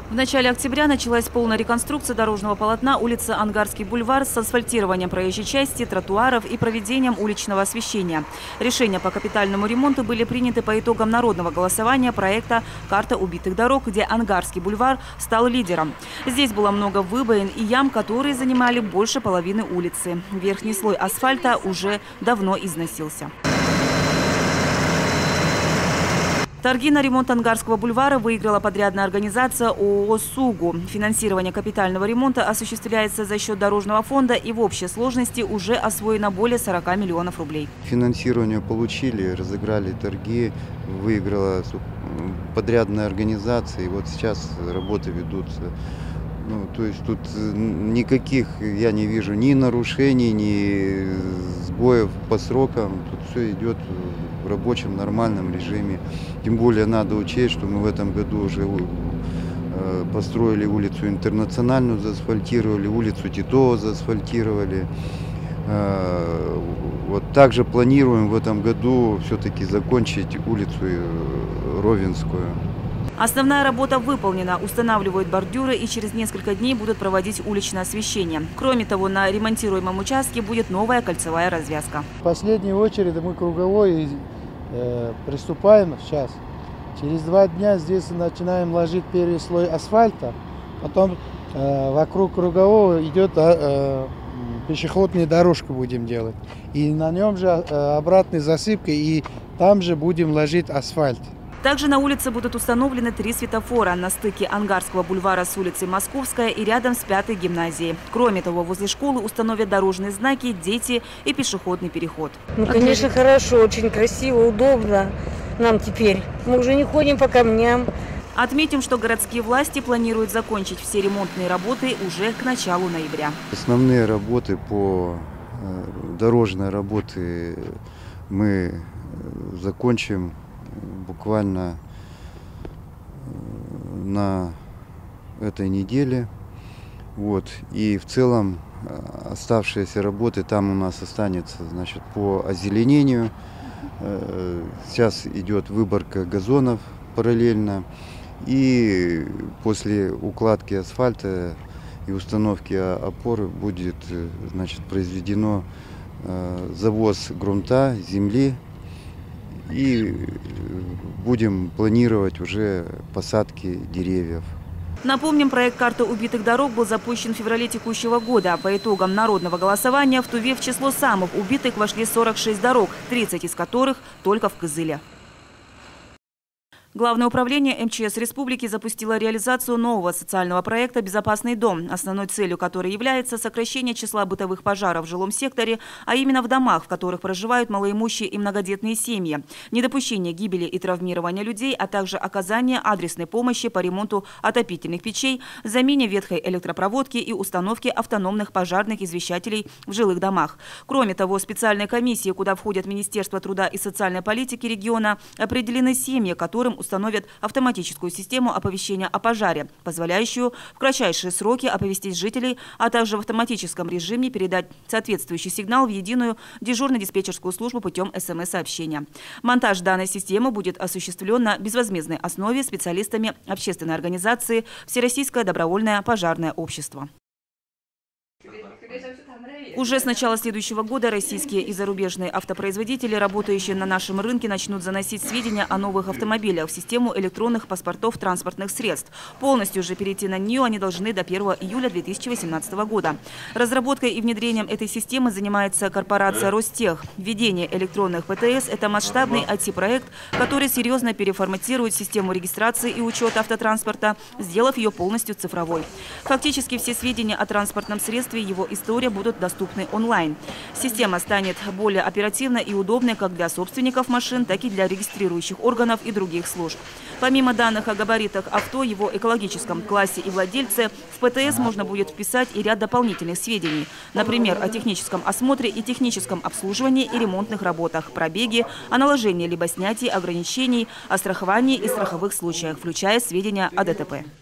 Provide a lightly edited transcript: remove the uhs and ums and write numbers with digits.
В начале октября началась полная реконструкция дорожного полотна улицы Ангарский бульвар с асфальтированием проезжей части, тротуаров и проведением уличного освещения. Решения по капитальному ремонту были приняты по итогам народного голосования проекта «Карта убитых дорог», где Ангарский бульвар стал лидером. Здесь было много выбоин и ям, которые занимали больше половины улицы. Верхний слой асфальта уже давно износился. Торги на ремонт Ангарского бульвара выиграла подрядная организация ООО «Сугу». Финансирование капитального ремонта осуществляется за счет дорожного фонда и в общей сложности уже освоено более 40 миллионов рублей. Финансирование получили, разыграли торги, выиграла подрядная организация, и вот сейчас работы ведутся. То есть тут никаких я не вижу ни нарушений, ни сбоев по срокам. Тут все идет в рабочем нормальном режиме. Тем более надо учесть, что мы в этом году уже построили улицу Интернациональную, заасфальтировали, улицу Титова заасфальтировали. Вот также планируем в этом году все-таки закончить улицу Ровенскую. Основная работа выполнена. Устанавливают бордюры и через несколько дней будут проводить уличное освещение. Кроме того, на ремонтируемом участке будет новая кольцевая развязка. В последнюю очередь мы круговой приступаем сейчас. Через 2 дня здесь начинаем ложить первый слой асфальта. Потом вокруг кругового идет пешеходную дорожку будем делать. И на нем же обратной засыпкой, и там же будем ложить асфальт. Также на улице будут установлены 3 светофора на стыке Ангарского бульвара с улицей Московская и рядом с 5-й гимназией. Кроме того, возле школы установят дорожные знаки «Дети» и пешеходный переход. Конечно, хорошо, очень красиво, удобно нам теперь. Мы уже не ходим по камням. Отметим, что городские власти планируют закончить все ремонтные работы уже к началу ноября. Основные работы по дорожной работе мы закончим буквально на этой неделе. И в целом оставшиеся работы там у нас останется, по озеленению. Сейчас идет выборка газонов параллельно. И после укладки асфальта и установки опор будет произведено завоз грунта, земли. И будем планировать уже посадки деревьев. Напомним, проект «Карта убитых дорог» был запущен в феврале текущего года. По итогам народного голосования в Туве в число самых убитых вошли 46 дорог, 30 из которых только в Кызыле. Главное управление МЧС Республики запустило реализацию нового социального проекта «Безопасный дом», основной целью которой является сокращение числа бытовых пожаров в жилом секторе, а именно в домах, в которых проживают малоимущие и многодетные семьи, недопущение гибели и травмирования людей, а также оказание адресной помощи по ремонту отопительных печей, замене ветхой электропроводки и установке автономных пожарных извещателей в жилых домах. Кроме того, специальной комиссии, куда входят Министерство труда и социальной политики региона, определены семьи, которым установят автоматическую систему оповещения о пожаре, позволяющую в кратчайшие сроки оповестить жителей, а также в автоматическом режиме передать соответствующий сигнал в единую дежурно-диспетчерскую службу путем СМС-сообщения. Монтаж данной системы будет осуществлен на безвозмездной основе специалистами общественной организации «Всероссийское добровольное пожарное общество». Уже с начала следующего года российские и зарубежные автопроизводители, работающие на нашем рынке, начнут заносить сведения о новых автомобилях в систему электронных паспортов транспортных средств. Полностью же перейти на нее они должны до 1 июля 2018 года. Разработкой и внедрением этой системы занимается корпорация «Ростех». Введение электронных ПТС – это масштабный IT-проект, который серьезно переформатирует систему регистрации и учета автотранспорта, сделав ее полностью цифровой. Фактически все сведения о транспортном средстве и его история будут доступны онлайн. Система станет более оперативной и удобной как для собственников машин, так и для регистрирующих органов и других служб. Помимо данных о габаритах авто, его экологическом классе и владельце, в ПТС можно будет вписать и ряд дополнительных сведений. Например, о техническом осмотре и техническом обслуживании и ремонтных работах, пробеге, о наложении либо снятии ограничений, о страховании и страховых случаях, включая сведения о ДТП.